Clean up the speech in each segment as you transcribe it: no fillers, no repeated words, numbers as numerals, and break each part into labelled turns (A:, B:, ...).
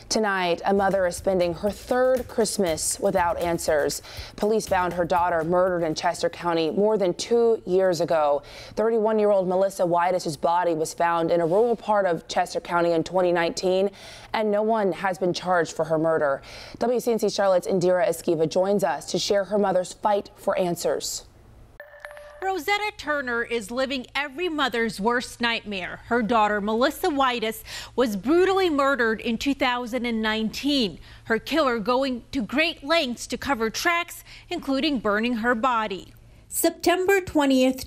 A: Tonight, a mother is spending her third Christmas without answers. Police found her daughter murdered in Chester County more than 2 years ago. 31-year-old Melissa Whitus' body was found in a rural part of Chester County in 2019, and no one has been charged for her murder. WCNC Charlotte's Indira Esquiva joins us to share her mother's fight for answers.
B: Rosetta Turner is living every mother's worst nightmare. Her daughter, Melissa Whitus, was brutally murdered in 2019. Her killer going to great lengths to cover tracks, including burning her body. September 20th,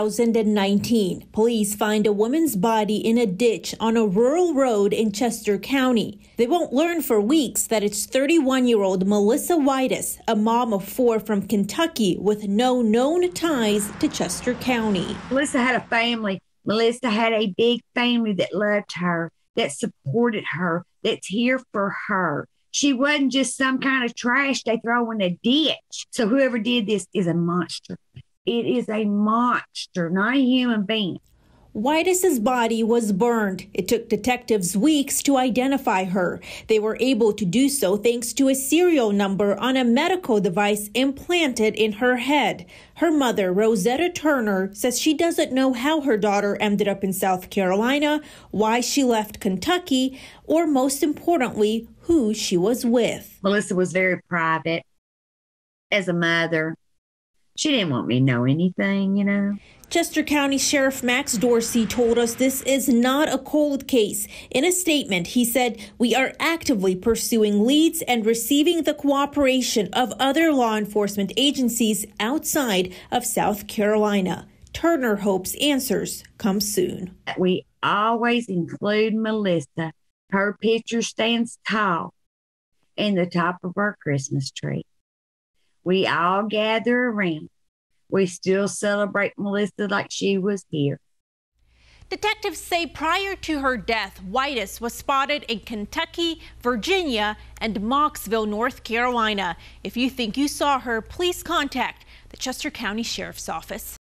B: 2019. Police find a woman's body in a ditch on a rural road in Chester County. They won't learn for weeks that it's 31-year-old Melissa Whitus, a mom of 4 from Kentucky with no known ties to Chester County.
C: Melissa had a family. Melissa had a big family that loved her, that supported her, that's here for her. She wasn't just some kind of trash they throw in a ditch. So whoever did this is a monster. It is a monster, not a human being.
B: Whitus's body was burned. It took detectives weeks to identify her. They were able to do so thanks to a serial number on a medical device implanted in her head. Her mother, Rosetta Turner, says she doesn't know how her daughter ended up in South Carolina, why she left Kentucky, or most importantly, who she was with.
C: Melissa was very private as a mother. She didn't want me to know anything, you know.
B: Chester County Sheriff Max Dorsey told us this is not a cold case. In a statement, he said, "We are actively pursuing leads and receiving the cooperation of other law enforcement agencies outside of South Carolina." Turner hopes answers come soon.
C: We always include Melissa. Her picture stands tall in the top of our Christmas tree. We all gather around. We still celebrate Melissa like she was here.
B: Detectives say prior to her death, Whitus was spotted in Kentucky, Virginia, and Mocksville, North Carolina. If you think you saw her, please contact the Chester County Sheriff's Office.